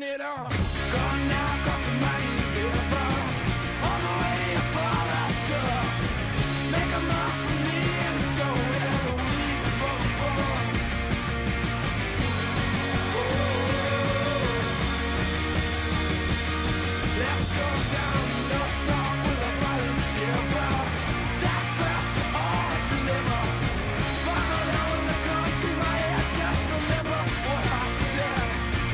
turn it on. Gone now, cost the money river. On the way to fall last girl. Make a mark for me in the snow where the weeds are born. Let's go down, no talk with a violent shiver. That pressure always deliver. Follow down with the gun to my head, just remember what I said.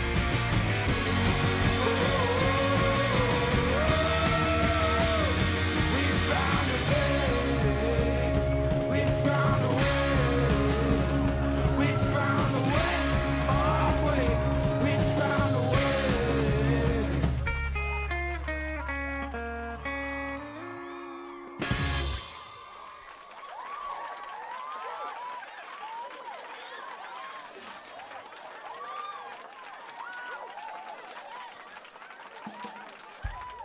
We found a way. We found a way. We found a way. Oh wait, we found a way.